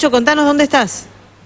Nacho, contanos dónde estás.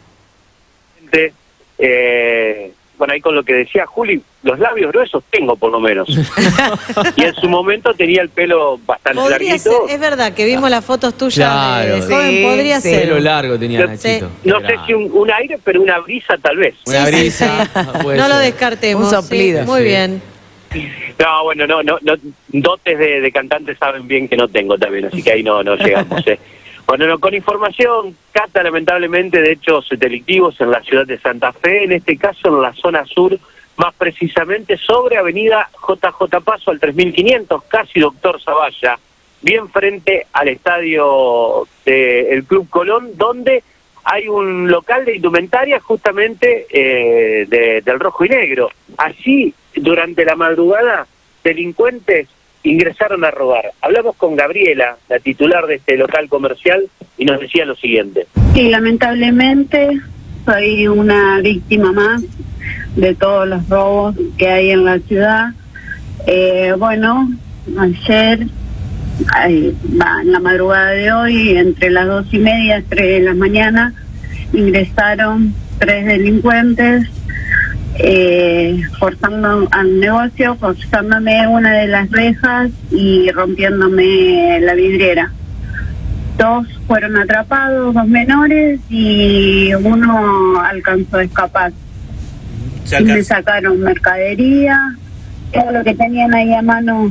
Bueno, ahí con lo que decía Juli, los labios gruesos tengo por lo menos. Y en su momento tenía el pelo bastante larguito. Ser, es verdad que vimos las fotos tuyas de joven, sí, podría ser. Pelo largo tenía Nachito. No sé si un aire, pero una brisa tal vez. Una brisa. No lo descartemos. Un soplido. Muy bien. No, bueno, no, dotes de cantante saben bien que no tengo también, así que ahí no llegamos. Bueno, con información, Cata, lamentablemente, de hechos delictivos en la ciudad de Santa Fe, en este caso en la zona sur, más precisamente sobre avenida JJ Paso al 3500, casi Doctor Zavalla, bien frente al estadio del Club Colón, donde hay un local de indumentaria justamente del rojo y negro. Allí, durante la madrugada, delincuentes ingresaron a robar. Hablamos con Gabriela, la titular de este local comercial, y nos decía lo siguiente. Sí, lamentablemente soy una víctima más de todos los robos que hay en la ciudad. Bueno, ayer, en la madrugada de hoy, entre las 2:30 y 3 de la mañana, ingresaron 3 delincuentes, forzando al negocio, forzándome una de las rejas y rompiéndome la vidriera. 2 fueron atrapados, 2 menores, y uno alcanzó a escapar. Me sacaron mercadería, todo lo que tenían ahí a mano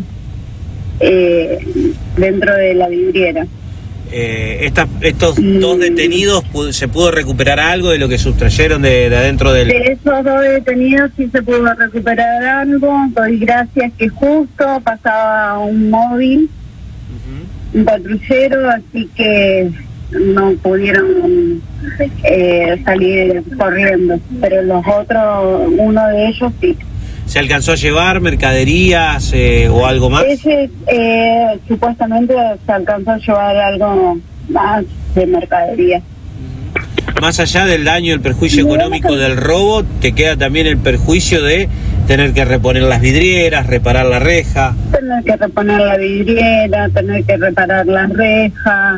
dentro de la vidriera. Estos 2 detenidos, ¿se pudo recuperar algo de lo que sustrayeron de adentro del...? De esos 2 detenidos sí se pudo recuperar algo. Doy gracias que justo pasaba un móvil, un patrullero, así que no pudieron salir corriendo. Pero los otros, uno de ellos sí. ¿Se alcanzó a llevar mercaderías o algo más? Ese supuestamente se alcanzó a llevar algo más de mercadería. Más allá del daño, el perjuicio económico del robo, te queda también el perjuicio de tener que reponer las vidrieras, reparar la reja. Tener que reponer la vidriera, tener que reparar la reja.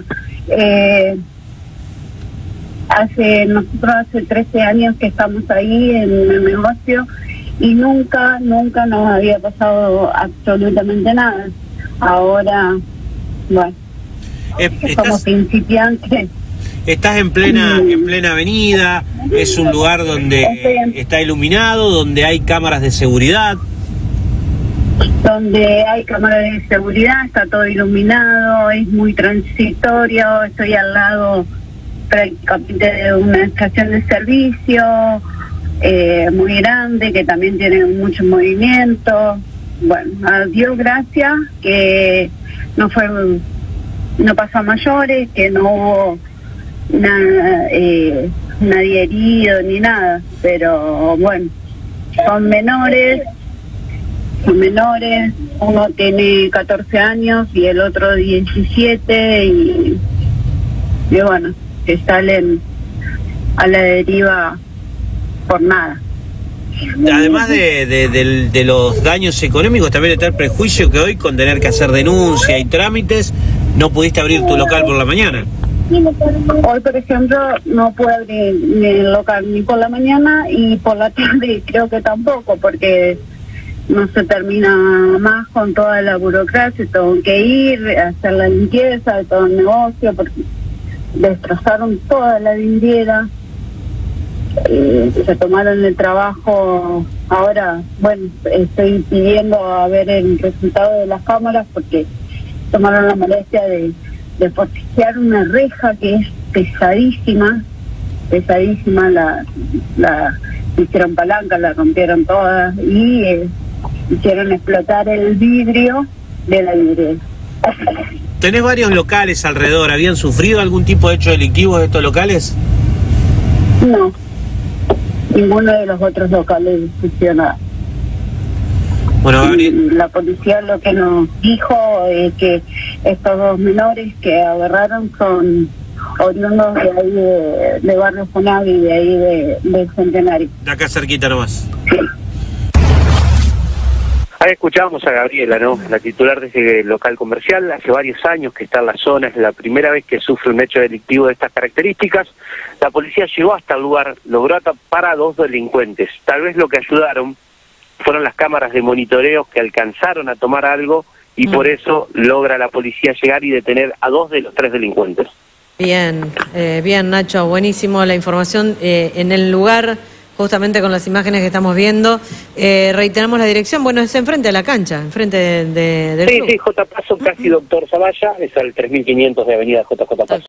Nosotros hace 13 años que estamos ahí en el negocio, y nunca nos había pasado absolutamente nada. Ahora, bueno, somos principiantes. Estás en plena avenida, es un lugar donde está iluminado, donde hay cámaras de seguridad. Donde hay cámaras de seguridad, está todo iluminado, es muy transitorio, estoy al lado prácticamente de una estación de servicio muy grande, que también tiene mucho movimiento. Bueno, a Dios gracias que no pasó a mayores, que no hubo nadie herido ni nada, pero bueno, son menores, uno tiene 14 años y el otro 17, y bueno, que salen a la deriva por nada. Además de los daños económicos, también está el prejuicio que hoy, con tener que hacer denuncia y trámites, no pudiste abrir tu local por la mañana. Hoy, por ejemplo, no puedo abrir el local ni por la mañana, y por la tarde creo que tampoco, porque no se termina más con toda la burocracia. Tengo que ir a hacer la limpieza de todo el negocio, porque destrozaron toda la vidriera. Se tomaron el trabajo. Ahora, bueno, estoy pidiendo a ver el resultado de las cámaras, porque tomaron la molestia de forcejear una reja que es pesadísima, la hicieron palanca, la rompieron todas y hicieron explotar el vidrio de la vidriera. Tenés varios locales alrededor, ¿habían sufrido algún tipo de hecho delictivo de estos locales? No, ninguno de los otros locales sufrió nada. Bueno, Gabriel, la policía lo que nos dijo es que estos 2 menores que agarraron son oriundos de ahí de Barrio Funavi, de ahí del Centenario. de acá cerquita nomás. Sí. Ahí escuchábamos a Gabriela, ¿no? La titular de ese local comercial, hace varios años que está en la zona, es la primera vez que sufre un hecho delictivo de estas características. La policía llegó hasta el lugar, logró atrapar a 2 delincuentes. Tal vez lo que ayudaron fueron las cámaras de monitoreo que alcanzaron a tomar algo y por eso logra la policía llegar y detener a 2 de los 3 delincuentes. Bien, bien, Nacho, buenísimo la información en el lugar, justamente con las imágenes que estamos viendo. Reiteramos la dirección, bueno, es enfrente de la cancha, enfrente del club. Sí, J. Paso, casi Doctor Zavalla, es al 3500 de Avenida JJ Paso.